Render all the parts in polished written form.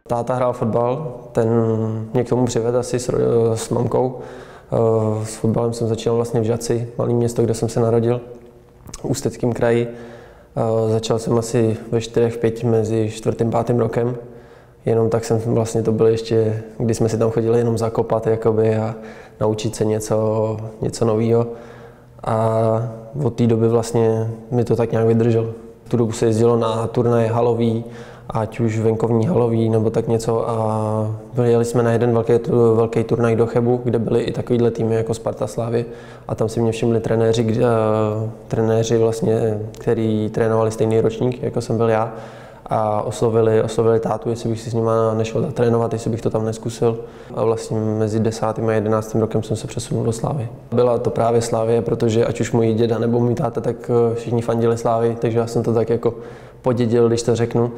Táta hrál fotbal, ten mě k tomu přivedl asi s mamkou. S fotbalem jsem začal vlastně v Žatci, malé město, kde jsem se narodil, v Ústeckém kraji. Začal jsem asi ve 4-5 mezi 4. a 5. rokem. Jenom tak jsem vlastně, to bylo ještě, kdy jsme si tam chodili jenom zakopat jakoby, a naučit se něco nového. A od té doby vlastně mi to tak nějak vydrželo. V tu dobu se jezdilo na turnaje halový, ať už venkovní halový nebo tak něco, a jeli jsme na jeden velký turnaj do Chebu, kde byly i takovýhle týmy jako Sparta, Slavie, a tam si mě všimli trenéři vlastně, kteří trénovali stejný ročník, jako jsem byl já, a oslovili tátu, jestli bych si s nima nešel trénovat, jestli bych to tam neskusil. A vlastně mezi 10. a 11. rokem jsem se přesunul do Slavie. Byla to právě Slavie, protože ať už můj děda nebo můj táta, tak všichni fandili Slavii, takže já jsem to tak jako podědil, když to řeknu.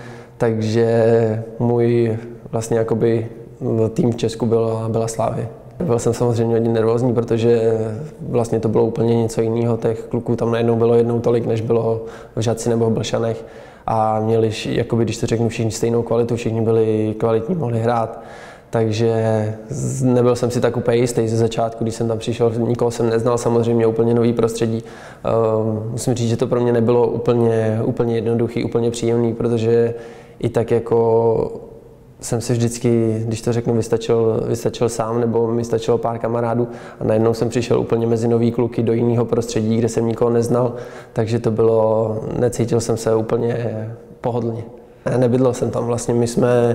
Takže můj vlastně jakoby tým v Česku byla Slavie. Byl jsem samozřejmě hodně nervózní, protože vlastně to bylo úplně něco jiného. Těch kluků tam najednou bylo jednou tolik, než bylo v Žatci nebo v Blšanech. A měli, jakoby, když to řeknu, všichni stejnou kvalitu, všichni byli kvalitní, mohli hrát. Takže nebyl jsem si tak úplně jistý ze začátku, když jsem tam přišel, nikoho jsem neznal, samozřejmě úplně nový prostředí. Musím říct, že to pro mě nebylo úplně jednoduchý, úplně příjemný, protože i tak jako jsem si vždycky, když to řeknu, vystačil sám, nebo mi stačilo pár kamarádů, a najednou jsem přišel úplně mezi nový kluky do jiného prostředí, kde jsem nikoho neznal, takže to bylo, necítil jsem se úplně pohodlně. Nebydlel jsem tam vlastně, my jsme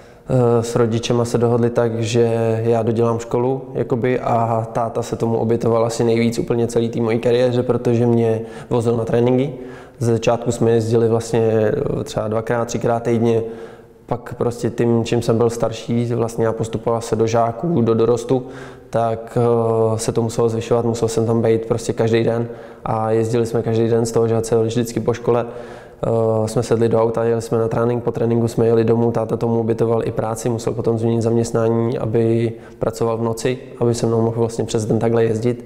s rodičema se dohodli tak, že já dodělám školu jakoby, a táta se tomu obětoval asi nejvíc úplně celý té mojí kariéře, protože mě vozil na tréninky. Ze začátku jsme jezdili vlastně třeba 2x, 3x týdně. Pak prostě tím, čím jsem byl starší, vlastně a postupoval se do žáků, do dorostu, tak se to muselo zvyšovat, musel jsem tam být prostě každý den, a jezdili jsme každý den z toho Žatce, vždycky po škole. Jsme sedli do auta, jeli jsme na trénink, po tréninku jsme jeli domů, táta tomu obětoval i práci, musel potom změnit zaměstnání, aby pracoval v noci, aby se mnou mohl vlastně přes den takhle jezdit.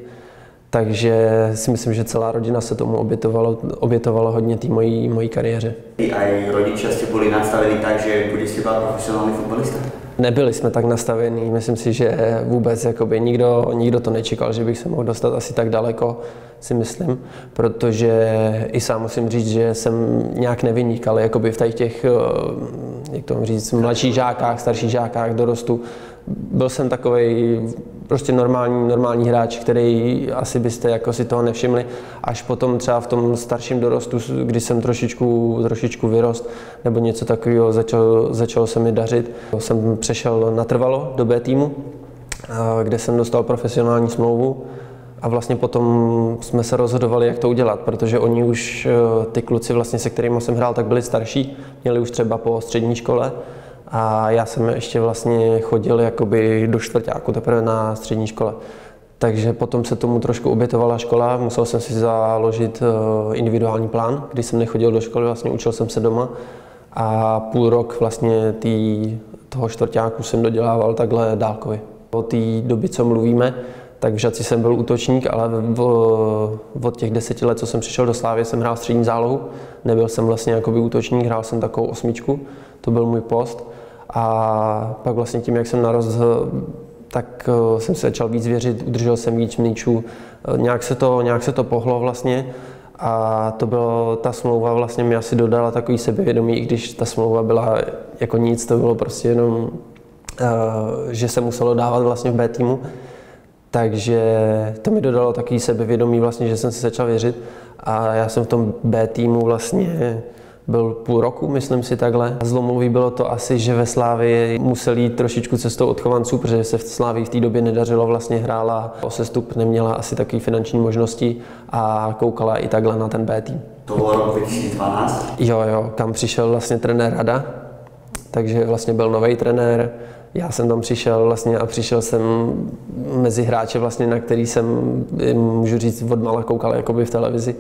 Takže si myslím, že celá rodina se tomu obětovala hodně té mojí kariéře. A rodiče jste byli nastaveni tak, že budeš si být profesionální fotbalista? Nebyli jsme tak nastavení, myslím si, že vůbec jakoby nikdo to nečekal, že bych se mohl dostat asi tak daleko, si myslím, protože i sám musím říct, že jsem nějak nevynikal jakoby v těch, jak to říct, mladších žákách, starších žákách, dorostu. Byl jsem takovej prostě normální hráč, který asi byste jako si toho nevšimli. Až potom třeba v tom starším dorostu, kdy jsem trošičku vyrost nebo něco takového, začalo se mi dařit. Jsem přešel natrvalo do B týmu, kde jsem dostal profesionální smlouvu, a vlastně potom jsme se rozhodovali, jak to udělat, protože oni už, ty kluci vlastně, se kterými jsem hrál, tak byli starší, měli už třeba po střední škole. A já jsem ještě vlastně chodil jakoby do čtvrťáku, teprve na střední škole. Takže potom se tomu trošku obětovala škola, musel jsem si založit individuální plán, když jsem nechodil do školy, vlastně učil jsem se doma, a půl rok vlastně toho čtvrťáku jsem dodělával takhle dálkově. Od té doby, co mluvíme, tak v Žatci jsem byl útočník, ale od těch 10 let, co jsem přišel do Slávie, jsem hrál střední zálohu. Nebyl jsem vlastně jakoby útočník, hrál jsem takovou 8, to byl můj post. A pak vlastně tím, jak jsem narostl, tak jsem se začal víc věřit, udržel jsem víc míčů, nějak se to pohlo vlastně. A ta smlouva vlastně mi asi dodala takový sebevědomí, i když ta smlouva byla jako nic, to bylo prostě jenom, že se muselo dávat vlastně v B týmu. Takže to mi dodalo takový sebevědomí vlastně, že jsem si začal věřit, a já jsem v tom B týmu vlastně byl půl roku, myslím si takhle. Zlomový bylo to asi, že ve Slávii museli jít trošičku cestou odchovanců, protože se v Slávii v té době nedařilo, vlastně hrála o sestup, neměla asi takové finanční možnosti a koukala i takhle na ten B tým. To bylo rok 2012? Jo, kam přišel vlastně trenér Rada, takže vlastně byl nový trenér. Já jsem tam přišel vlastně a přišel jsem mezi hráče vlastně, na který jsem, můžu říct, odmala koukal jakoby v televizi.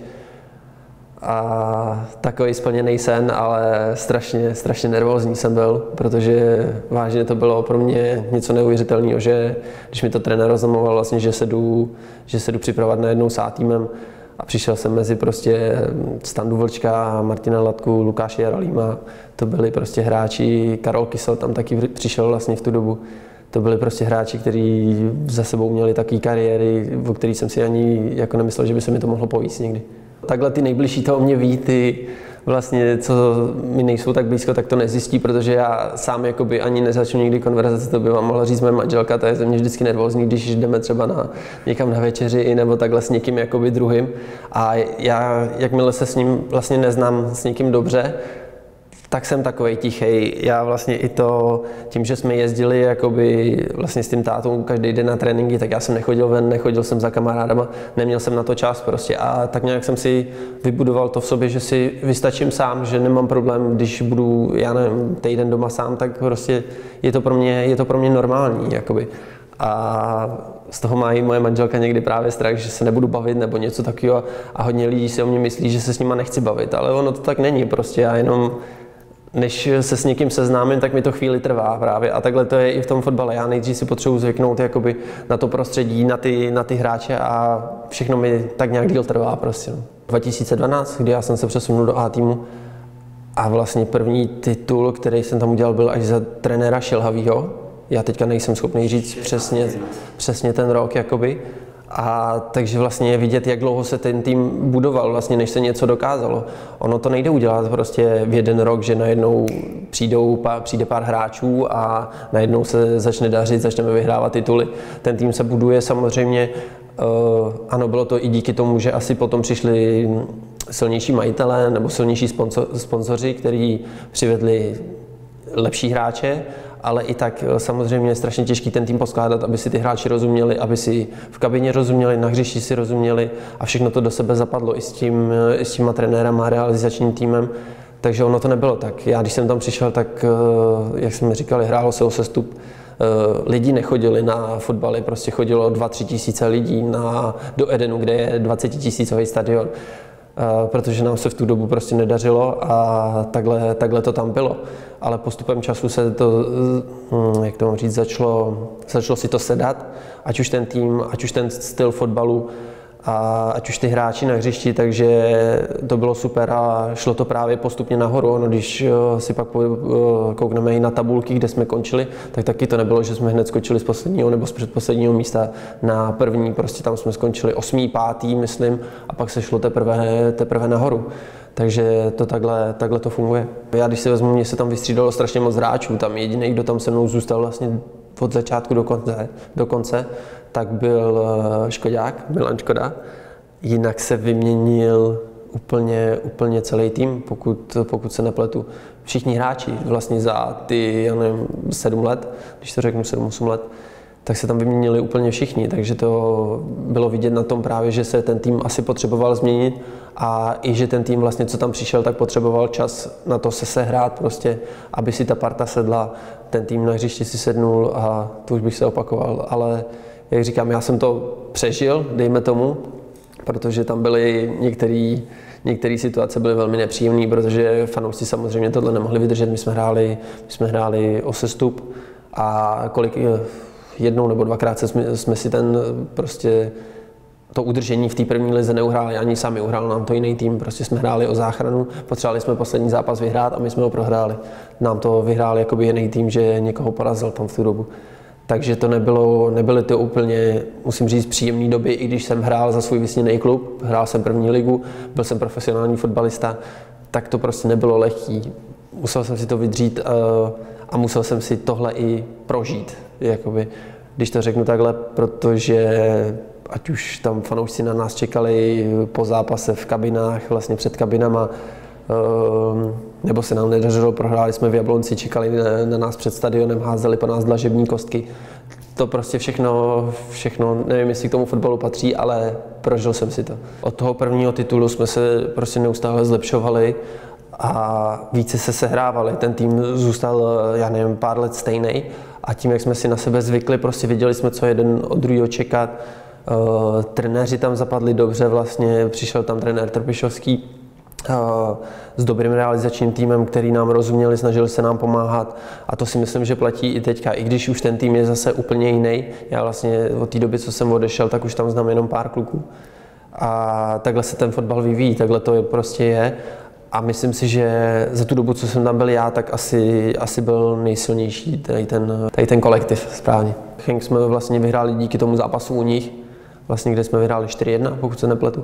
A takový splněný sen, ale strašně nervózní jsem byl, protože vážně to bylo pro mě něco neuvěřitelného, že když mi to trenér oznamoval vlastně, že se jdu připravovat najednou s A týmem, a přišel jsem mezi prostě Standu Vlčka, Martina Latku, Lukáše Jaralíma. To byli prostě hráči, Karol Kysel tam taky přišel vlastně v tu dobu. To byli prostě hráči, kteří za sebou měli takové kariéry, o kterých jsem si ani jako nemyslel, že by se mi to mohlo povíct někdy. Takhle ty nejbližší to o mě ví, ty vlastně, co mi nejsou tak blízko, tak to nezjistí, protože já sám jakoby ani nezačnu nikdy konverzaci, to by vám mohla říct moje manželka, ta je ze mě vždycky nervózní, když jdeme třeba někam na večeři nebo takhle s někým jakoby druhým. A já, jakmile se s ním vlastně neznám s někým dobře, tak jsem takovej tichej. Já vlastně i to, tím, že jsme jezdili jakoby vlastně s tím tátou každý den na tréninky, tak já jsem nechodil ven, nechodil jsem za kamarádama, neměl jsem na to čas prostě a tak nějak jsem si vybudoval to v sobě, že si vystačím sám, že nemám problém, když budu, já nevím, týden doma sám, tak prostě je to pro mě normální, jakoby. A z toho má i moje manželka někdy právě strach, že se nebudu bavit nebo něco takového a hodně lidí si o mě myslí, že se s nima nechci bavit, ale ono to tak není, prostě já jenom než se s někým seznámím, tak mi to chvíli trvá právě. A takhle to je i v tom fotbale. Já nejdřív si potřebuji zvyknout jakoby na to prostředí, na ty hráče a všechno mi tak nějak díl trvá prostě. 2012, kdy já jsem se přesunul do A týmu a vlastně první titul, který jsem tam udělal, byl až za trenéra Šilhavýho. Já teďka nejsem schopný říct přesně ten rok jakoby. A takže vlastně je vidět, jak dlouho se ten tým budoval, vlastně, než se něco dokázalo. Ono to nejde udělat prostě v jeden rok, že najednou přijde pár hráčů a najednou se začne dařit, začneme vyhrávat tituly. Ten tým se buduje samozřejmě, ano, bylo to i díky tomu, že asi potom přišli silnější majitelé nebo silnější sponzoři, kteří přivedli lepší hráče, ale i tak samozřejmě je strašně těžký ten tým poskládat, aby si ty hráči rozuměli, aby si v kabině rozuměli, na hřišti si rozuměli a všechno to do sebe zapadlo i s těma trenérama, realizačním týmem. Takže ono to nebylo tak. Já když jsem tam přišel, tak jak jsme říkali, hrálo se o sestup. Lidi nechodili na fotbaly, prostě chodilo 2-3 tisíce lidí do Edenu, kde je 20 tisícový stadion. Protože nám se v tu dobu prostě nedařilo a takhle to tam bylo. Ale postupem času se to, jak to mám říct, začalo si to sedat, ať už ten tým, ať už ten styl fotbalu, a ať už ty hráči na hřišti, takže to bylo super a šlo to právě postupně nahoru. Ono, když si pak koukneme i na tabulky, kde jsme končili, tak taky to nebylo, že jsme hned skočili z posledního nebo z předposledního místa na první, prostě tam jsme skončili 8., 5., myslím, a pak se šlo teprve nahoru. Takže to takhle to funguje. Já když si vezmu, mě se tam vystřídalo strašně moc hráčů, tam jediný, kdo tam se mnou zůstal vlastně od začátku do konce, tak byl Škodák, Milan Škoda. Jinak se vyměnil úplně celý tým, pokud se nepletu. Všichni hráči vlastně za ty, já nevím, 7 let, když to řeknu 7-8 let, tak se tam vyměnili úplně všichni, takže to bylo vidět na tom právě, že se ten tým asi potřeboval změnit a i že ten tým vlastně, co tam přišel, tak potřeboval čas na to se sehrát prostě, aby si ta parta sedla, ten tým na hřišti si sednul a to už bych se opakoval, ale jak říkám, já jsem to přežil, dejme tomu, protože tam byly některé situace byly velmi nepříjemné, protože fanoušci samozřejmě tohle nemohli vydržet, my jsme hráli o sestup a jednou nebo dvakrát jsme si to udržení v té první lize neuhráli, ani sami uhrál nám to jiný tým, prostě jsme hráli o záchranu, potřebovali jsme poslední zápas vyhrát a my jsme ho prohráli. Nám to vyhrál jakoby jiný tým, že někoho porazil tam v tu dobu. Takže to nebyly to úplně, musím říct, příjemné doby, i když jsem hrál za svůj vysněný klub, hrál jsem první ligu, byl jsem profesionální fotbalista, tak to prostě nebylo lehký. Musel jsem si to vydřít a musel jsem si tohle i prožít, jakoby, když to řeknu takhle, protože ať už tam fanoušci na nás čekali po zápase v kabinách, vlastně před kabinama, nebo se nám nedařilo, prohráli jsme v Jablonci, čekali na nás před stadionem, házeli po nás dlažební kostky. To prostě všechno, nevím, jestli k tomu fotbalu patří, ale prožil jsem si to. Od toho prvního titulu jsme se prostě neustále zlepšovali a více se sehrávali. Ten tým zůstal, já nevím, pár let stejný a tím, jak jsme si na sebe zvykli, prostě věděli jsme, co jeden od druhého čekat. Trenéři tam zapadli dobře, vlastně přišel tam trenér Trpišovský s dobrým realizačním týmem, který nám rozuměli, snažili se nám pomáhat a to si myslím, že platí i teďka, i když už ten tým je zase úplně jiný. Já vlastně od té doby, co jsem odešel, tak už tam znám jenom pár kluků. A takhle se ten fotbal vyvíjí, takhle to prostě je. A myslím si, že za tu dobu, co jsem tam byl já, tak asi byl nejsilnější tady ten kolektiv správně. Genk jsme vlastně vyhráli díky tomu zápasu u nich, vlastně kde jsme vyhráli 4-1, pokud se nepletu.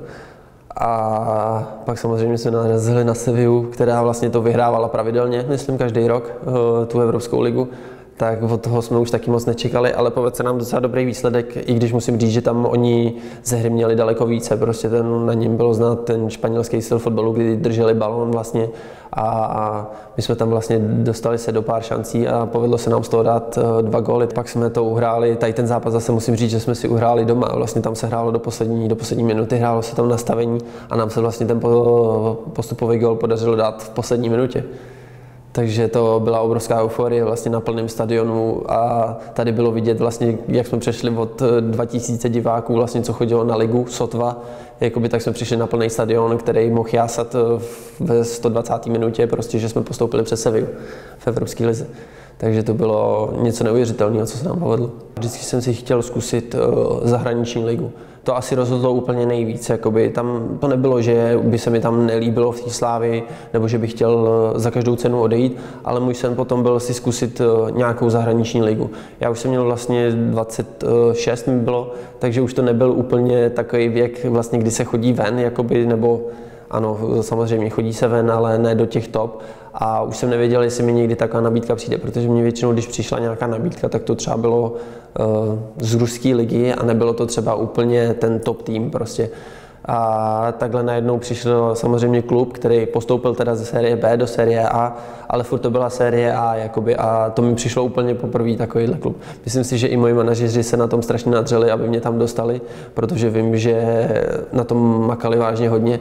A pak samozřejmě jsme narazili na Sevillu, která vlastně to vyhrávala pravidelně, myslím každý rok, tu Evropskou ligu. Tak od toho jsme už taky moc nečekali, ale povedl se nám docela dobrý výsledek, i když musím říct, že tam oni ze hry měli daleko více, prostě na něm bylo znát ten španělský styl fotbalu, kdy drželi balón vlastně a my jsme tam vlastně dostali se do pár šancí a povedlo se nám z toho dát 2 góly. Pak jsme to uhráli, tady ten zápas zase musím říct, že jsme si uhráli doma, vlastně tam se hrálo do poslední minuty, hrálo se tam nastavení a nám se vlastně ten postupový gól podařilo dát v poslední minutě. Takže to byla obrovská euforie vlastně na plném stadionu a tady bylo vidět vlastně, jak jsme přešli od 2000 diváků, vlastně, co chodilo na ligu, sotva, jakoby tak jsme přišli na plný stadion, který mohl jásat ve 120. minutě, prostě, že jsme postoupili přes Sevillu v Evropské lize. Takže to bylo něco neuvěřitelného, co se nám povedlo. Vždycky jsem si chtěl zkusit zahraniční ligu. To asi rozhodlo úplně nejvíc. Jakoby tam to nebylo, že by se mi tam nelíbilo v té Slávii, nebo že bych chtěl za každou cenu odejít, ale můj sen potom byl si zkusit nějakou zahraniční ligu. Já už jsem měl vlastně 26 mi bylo, takže už to nebyl úplně takový věk, vlastně, kdy se chodí ven, jakoby, nebo ano, samozřejmě chodí se ven, ale ne do těch top. A už jsem nevěděl, jestli mi někdy taková nabídka přijde, protože mě většinou, když přišla nějaká nabídka, tak to třeba bylo z ruské ligy a nebylo to třeba úplně ten top tým prostě. A takhle najednou přišel samozřejmě klub, který postoupil teda ze série B do série A, ale furt to byla série A jakoby, a to mi přišlo úplně poprvé takovýhle klub. Myslím si, že i moji manažeři se na tom strašně nadřeli, aby mě tam dostali, protože vím, že na tom makali vážně hodně.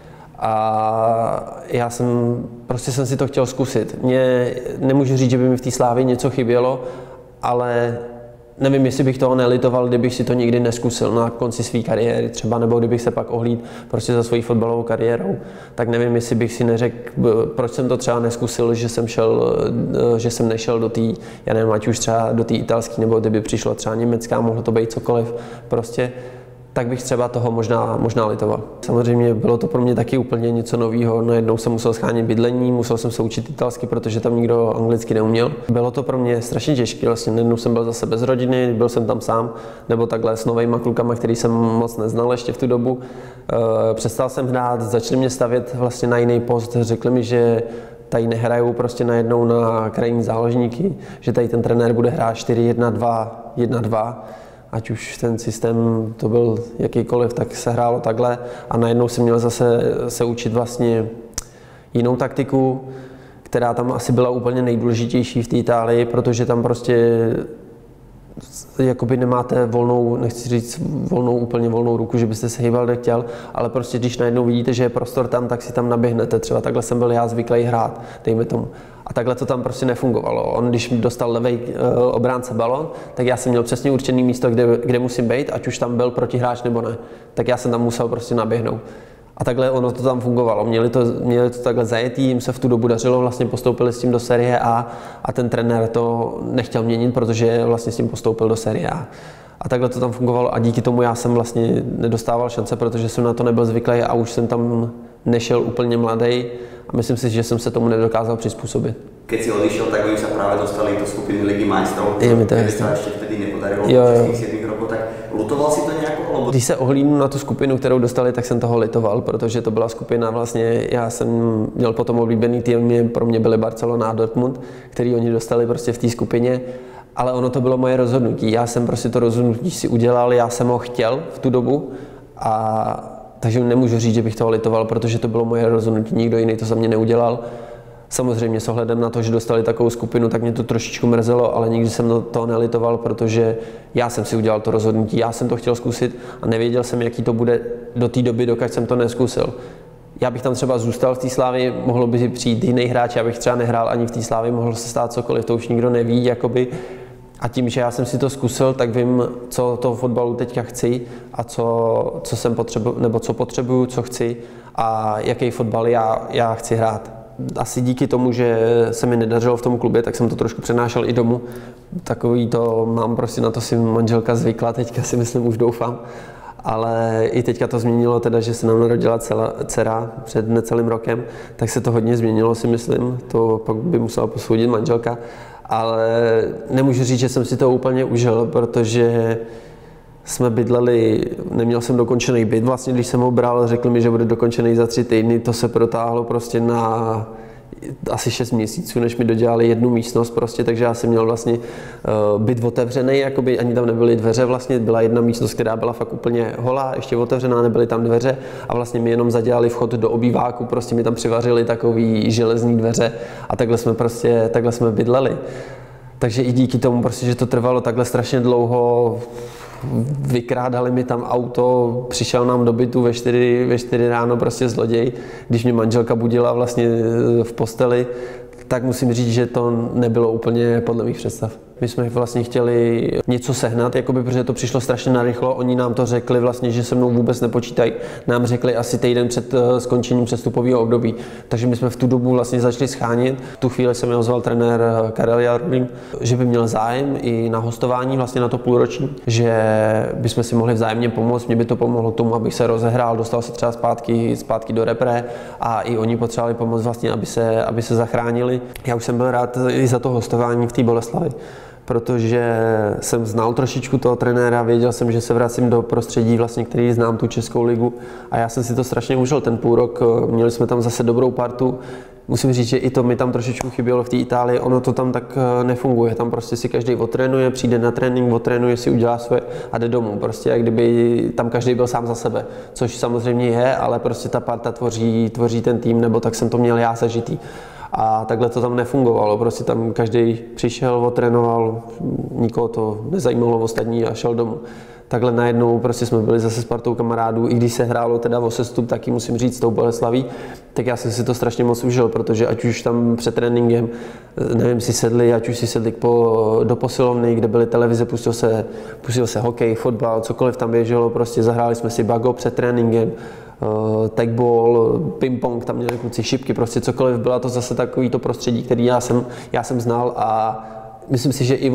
A já jsem si to chtěl zkusit. Nemůžu říct, že by mi v té Slávii něco chybělo, ale nevím, jestli bych toho nelitoval, kdybych si to nikdy neskusil na konci své kariéry třeba, nebo kdybych se pak ohlídl prostě za svojí fotbalovou kariérou. Tak nevím, jestli bych si neřekl, proč jsem to třeba neskusil, že jsem nešel do té, já nevím, ať už třeba do té italské, nebo kdyby přišlo třeba německá, mohlo to být cokoliv, prostě. Tak bych třeba toho možná litoval. Samozřejmě bylo to pro mě taky úplně něco nového. Najednou jsem musel schánět bydlení, musel jsem se učit italsky, protože tam nikdo anglicky neuměl. Bylo to pro mě strašně těžké. Vlastně najednou jsem byl zase bez rodiny, byl jsem tam sám, nebo takhle s novejma klukama, který jsem moc neznal ještě v tu dobu. Přestal jsem hrát, začali mě stavět vlastně na jiný post. Řekli mi, že tady nehrajou prostě najednou na krajní záložníky, že tady ten trenér bude hrát 4-1-2-1-2. Ať už ten systém to byl jakýkoliv, tak se hrálo takhle a najednou jsem měl zase se učit vlastně jinou taktiku, která tam asi byla úplně nejdůležitější v té Itálii, protože tam prostě jakoby nemáte volnou, nechci říct úplně volnou ruku, že byste se hýbal, kde chtěl, ale prostě když najednou vidíte, že je prostor tam, tak si tam naběhnete. Třeba takhle jsem byl já zvyklý hrát, dejme tomu. A takhle to tam prostě nefungovalo. On, když dostal levej obránce balon, tak já jsem měl přesně určené místo, kde musím být, ať už tam byl protihráč nebo ne. Tak já jsem tam musel prostě naběhnout. A takhle ono to tam fungovalo. Měli to takhle zajetý, jim se v tu dobu dařilo, vlastně postoupili s tím do série A a ten trenér to nechtěl měnit, protože vlastně s tím postoupil do série A. A takhle to tam fungovalo a díky tomu já jsem vlastně nedostával šance, protože jsem na to nebyl zvyklý a už jsem tam nešel úplně mladý a myslím si, že jsem se tomu nedokázal přizpůsobit. Keď si odišiel, tak oni sa práve dostali do skupiny Ligy majstrov, ktoré sa ešte vtedy nepodarilo v 7 rokov, tak lutoval si to nejako? Alebo... Když se ohlídnu na tu skupinu, kterou dostali, tak jsem toho litoval, protože to byla skupina vlastně, já jsem měl potom oblíbený tým, pro mě byly Barcelona a Dortmund, který oni dostali prostě v té skupině, ale ono to bylo moje rozhodnutí. Já jsem prostě to rozhodnutí si udělal, já jsem ho chtěl v tu dobu takže nemůžu říct, že bych toho litoval, protože to bylo moje rozhodnutí, nikdo jiný to za mě neudělal. Samozřejmě s ohledem na to, že dostali takovou skupinu, tak mě to trošičku mrzelo, ale nikdy jsem to nelitoval, protože já jsem si udělal to rozhodnutí, já jsem to chtěl zkusit a nevěděl jsem, jaký to bude do té doby, dokud jsem to neskusil. Já bych tam třeba zůstal v té Slávii, mohlo by přijít jiný hráč, já bych třeba nehrál ani v té Slávii, mohlo se stát cokoliv, to už nikdo neví, jakoby. A tím, že já jsem si to zkusil, tak vím, co toho fotbalu teďka chci a co potřebuju, co chci a jaký fotbal já chci hrát. Asi díky tomu, že se mi nedařilo v tom klubě, tak jsem to trošku přenášel i domů. Takový to mám, prostě na to si manželka zvykla, teďka si myslím, už doufám. ale i teďka to změnilo teda, že se nám narodila dcera před necelým rokem, tak se to hodně změnilo, si myslím, to pak by musela posoudit manželka, ale nemůžu říct, že jsem si to úplně užil, protože jsme bydleli, neměl jsem dokončený byt, vlastně když jsem ho bral, řekli mi, že bude dokončený za 3 týdny, to se protáhlo prostě na asi 6 měsíců, než mi dodělali jednu místnost prostě, takže já jsem měl vlastně byt otevřený, jakoby ani tam nebyly dveře vlastně, byla jedna místnost, která byla fakt úplně holá, ještě otevřená, nebyly tam dveře a vlastně mi jenom zadělali vchod do obýváku, prostě mi tam přivařili takový železný dveře a takhle jsme bydleli. Takže i díky tomu prostě, že to trvalo takhle strašně dlouho, vykrádali mi tam auto, přišel nám do bytu ve 4 ráno prostě zloděj, když mě manželka budila vlastně v posteli, tak musím říct, že to nebylo úplně podle mých představ. My jsme vlastně chtěli něco sehnat, jakoby, protože to přišlo strašně narychlo. Oni nám to řekli vlastně, že se mnou vůbec nepočítají. Nám řekli asi týden před skončením přestupového období. Takže my jsme v tu dobu vlastně začali schánět. V tu chvíli se mi ozval trenér Karel Jarolím, že by měl zájem i na hostování vlastně na to půlroční, že bychom si mohli vzájemně pomoct. Mě by to pomohlo tomu, abych se rozehrál, dostal se třeba zpátky do repre a i oni potřebovali pomoct vlastně, aby se zachránili. Já už jsem byl rád i za to hostování v té Boleslavi, protože jsem znal trošičku toho trenéra, věděl jsem, že se vracím do prostředí, vlastně, který znám tu Českou ligu a já jsem si to strašně užil ten půl rok, měli jsme tam zase dobrou partu. Musím říct, že i to mi tam trošičku chybělo v té Itálii, ono to tam tak nefunguje, tam prostě si každý otrénuje, přijde na trénink, otrénuje si, udělá svoje a jde domů, prostě jak kdyby tam každý byl sám za sebe, což samozřejmě je, ale prostě ta parta tvoří ten tým, nebo tak jsem to měl já zažitý. A takhle to tam nefungovalo, prostě tam každý přišel, otrénoval, nikoho to nezajímalo ostatní a šel domů. Takhle najednou prostě jsme byli zase s partou kamarádů, i když se hrálo teda o sestup, taky musím říct s tou Boleslaví, tak já jsem si to strašně moc užil, protože ať už tam před tréninkem, nevím, ať už si sedli do posilovny, kde byly televize, pustil se hokej, fotbal, cokoliv tam běželo, prostě zahráli jsme si bago před tréninkem, tagball, ping-pong, tam měli kluci šipky, prostě cokoliv, byla to zase takový to prostředí, který já jsem znal a myslím si, že i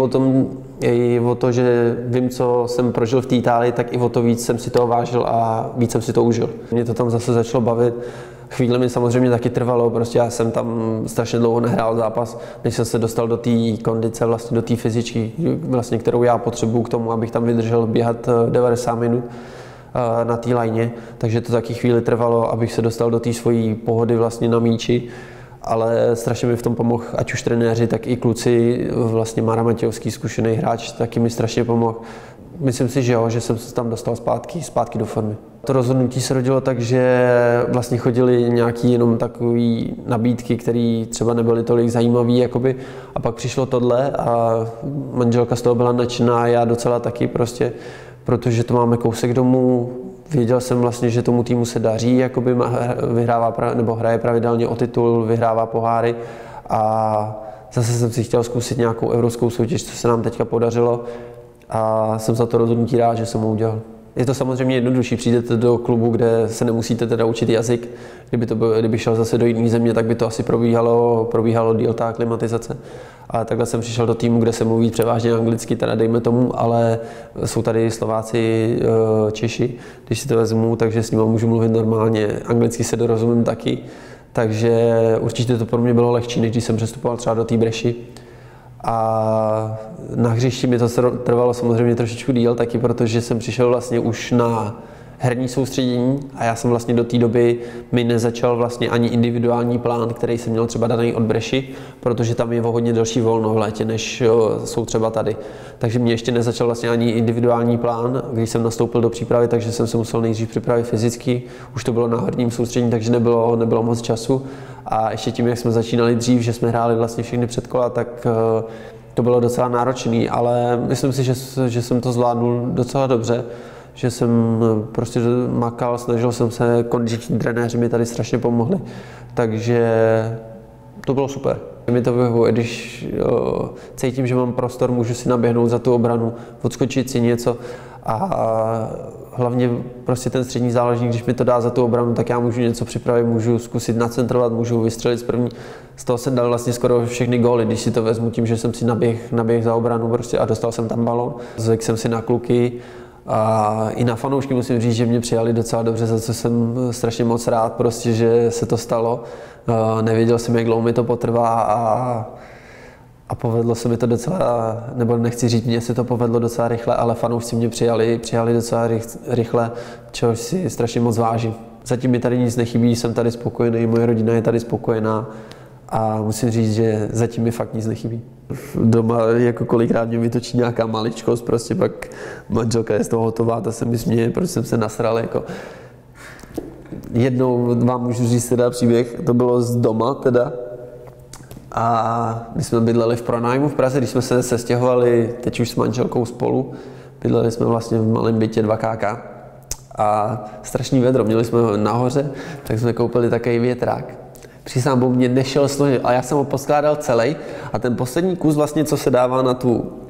o to, že vím, co jsem prožil v té Itálii, tak i o to víc jsem si toho vážil a víc jsem si to užil. Mě to tam zase začalo bavit. Chvíli mi samozřejmě taky trvalo, prostě já jsem tam strašně dlouho nehrál zápas, než jsem se dostal do té kondice, vlastně do té fyzičky, vlastně, kterou já potřebuju k tomu, abych tam vydržel běhat 90 minut na té lajně, takže to taky chvíli trvalo, abych se dostal do té svojí pohody vlastně na míči, ale strašně mi v tom pomohl ať už trenéři, tak i kluci, vlastně Mára Matějovský, zkušený hráč, taky mi strašně pomohl. Myslím si, že jo, že jsem se tam dostal zpátky do formy. To rozhodnutí se rodilo tak, že vlastně chodily nějaký jenom takový nabídky, které třeba nebyly tolik zajímavé, jakoby, a pak přišlo tohle a manželka z toho byla nadšená, já docela taky prostě, protože to máme kousek domů. Věděl jsem vlastně, že tomu týmu se daří, jakoby hraje pravidelně o titul, vyhrává poháry a zase jsem si chtěl zkusit nějakou evropskou soutěž, co se nám teďka podařilo a jsem za to rozhodnutí rád, že jsem ho udělal. Je to samozřejmě jednodušší, přijdete do klubu, kde se nemusíte teda učit jazyk. Kdyby šel zase do jiné země, tak by to asi probíhalo díl ta aklimatizace. Ale takhle jsem přišel do týmu, kde se mluví převážně anglicky, teda dejme tomu, ale jsou tady Slováci, Češi, když si to vezmu, takže s nimi můžu mluvit normálně, anglicky se dorozumím taky. Takže určitě to pro mě bylo lehčí, než když jsem přestupoval třeba do té Breši. A na hřišti mi to trvalo samozřejmě trošičku díl taky, protože jsem přišel vlastně už na herní soustředění a já jsem vlastně do té doby mi nezačal vlastně ani individuální plán, který jsem měl třeba daný od Breši, protože tam je o hodně delší volno v létě, než jsou třeba tady. Takže mě ještě nezačal vlastně ani individuální plán, když jsem nastoupil do přípravy, takže jsem se musel nejdřív připravit fyzicky, už to bylo na herním soustředění, takže nebylo moc času. A ještě tím, jak jsme začínali dřív, že jsme hráli vlastně všechny předkola, tak to bylo docela náročný, ale myslím si, že jsem to zvládnul docela dobře, že jsem prostě makal, snažil jsem se, kondiční trenéři mi tady strašně pomohli, takže to bylo super. Mi to vyhovuje, když cítím, že mám prostor, můžu si naběhnout za tu obranu, odskočit si něco a hlavně prostě ten střední záložník, když mi to dá za tu obranu, tak já můžu něco připravit, můžu zkusit nacentrovat, můžu vystřelit z první. Z toho jsem dal vlastně skoro všechny góly, když si to vezmu tím, že jsem si naběh za obranu prostě a dostal jsem tam balón. Zvykl jsem si na kluky A i na fanoušky musím říct, že mě přijali docela dobře, za co jsem strašně moc rád, prostě, že se to stalo. Nevěděl jsem, jak dlouho mi to potrvá a povedlo se mi to docela, nebo nechci říct, mně se to povedlo docela rychle, ale fanoušci mě přijali docela rychle, čehož si strašně moc vážím. Zatím mi tady nic nechybí, jsem tady spokojený, moje rodina je tady spokojená a musím říct, že zatím mi fakt nic nechybí. Doma jako kolikrát mě vytočí nějaká maličkost, prostě pak manželka je z toho hotová, ta se mi směje, protože jsem se nasral jako. Jednou vám můžu říct teda příběh, to bylo z doma teda. A my jsme bydleli v pronájmu v Praze, když jsme se sestěhovali, teď už s manželkou spolu, bydleli jsme vlastně v malém bytě 2KK a strašný vedro, měli jsme ho nahoře, tak jsme koupili takový větrák. Přísám Bohu, mě nešel složit, a já jsem ho poskládal celý a ten poslední kus vlastně, co se dává na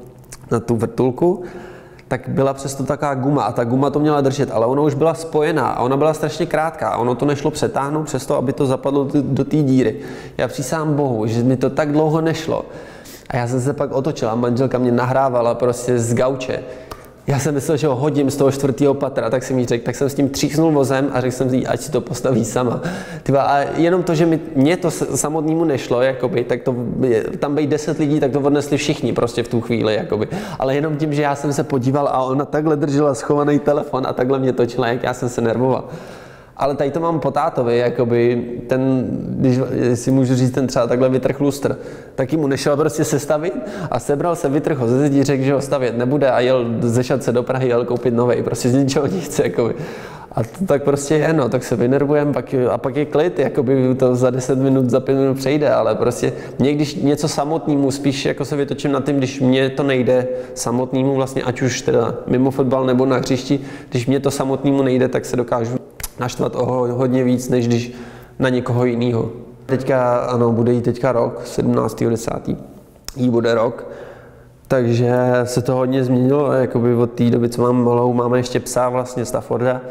tu vrtulku, tak byla přesto taková guma a ta guma to měla držet, ale ona už byla spojená a ona byla strašně krátká a ono to nešlo přetáhnout přesto, aby to zapadlo do té díry. Já přísám Bohu, že mi to tak dlouho nešlo. A já jsem se pak otočil a manželka mě nahrávala prostě z gauče. Já jsem myslel, že ho hodím z toho 4. patra, tak jsem jí řekl, tak jsem s tím tříknul vozem a řekl jsem jí, ať si to postaví sama. A jenom to, že mě to samotnému nešlo, jakoby, tak to, tam být 10 lidí, tak to odnesli všichni prostě v tu chvíli, jakoby. Ale jenom tím, že já jsem se podíval a ona takhle držela schovaný telefon a takhle mě točila, jak já jsem se nervoval. Ale tady to mám po tátovi, jakoby ten, když si můžu říct, ten třeba takhle vytrh lustr, taky mu nešel prostě sestavit a sebral se, vytrh ho ze zdi, řekl, že ho stavět nebude a jel ze Šatce do Prahy, jel koupit novej, prostě z ničeho nic, jakoby. A to tak prostě je, no, tak se vynervujeme a pak je klid, jakoby to za 10 minut, za 5 minut přejde, ale prostě mě, když něco samotnému, spíš jako se vytočím nad tím, když mě to nejde samotnému vlastně, ať už teda mimo fotbal nebo na hřišti, když mě to samotnému nejde, tak se dokážu naštvat hodně víc, než když na někoho jiného. Teďka, ano, bude jí teďka rok, 17.10. jí bude rok, takže se to hodně změnilo, jakoby od té doby, co mám malou, máme ještě psa vlastně Stafforda,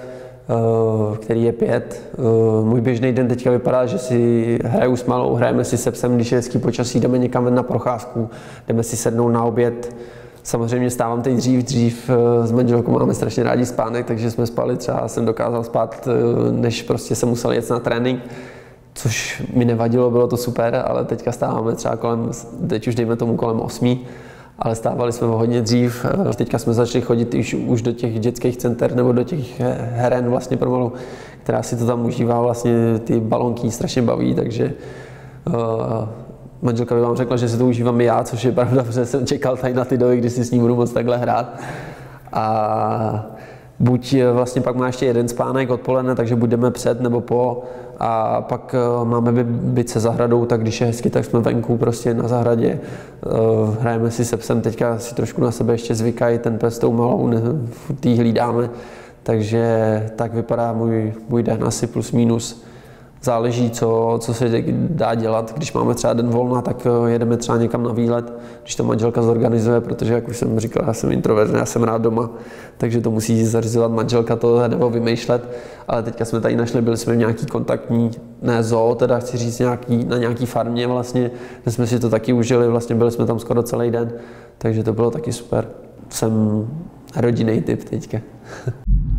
který je 5. Můj běžný den teďka vypadá, že si hraju s malou, hrajeme si se psem, když je hezký počasí, jdeme někam ven na procházku, jdeme si sednout na oběd. Samozřejmě stávám teď dřív s manželkou máme strašně rádi spánek, takže jsme spali třeba, jsem dokázal spát, než prostě jsem musel jet na trénink, což mi nevadilo, bylo to super, ale teďka stáváme třeba teď už dejme tomu kolem 8, ale stávali jsme hodně dřív. Teďka jsme začali chodit už do těch dětských center nebo do těch heren vlastně pro malou, která si to tam užívá, vlastně ty balonky strašně baví, takže manželka by vám řekla, že si to užívám i já, což je pravda, protože jsem čekal tady na ty doby, kdy si s ní budu moc takhle hrát. A buď vlastně pak má ještě jeden spánek odpoledne, takže budeme před nebo po. A pak máme byt se zahradou, tak když je hezky, tak jsme venku prostě na zahradě. Hrajeme si se psem, teďka si trošku na sebe ještě zvykají, ten pes tou malou, tý hlídáme. Takže tak vypadá můj den asi plus minus. Záleží, co se dá dělat. Když máme třeba den volna, tak jedeme třeba někam na výlet, když to manželka zorganizuje, protože, jak už jsem říkal, já jsem introvert, já jsem rád doma, takže to musí zařizovat manželka to nebo vymýšlet. Ale teďka jsme tady našli, byli jsme v nějaký kontaktní, ne zoo, teda chci říct na nějaký farmě vlastně, kde jsme si to taky užili, vlastně byli jsme tam skoro celý den, takže to bylo taky super. Jsem rodinný typ teďka.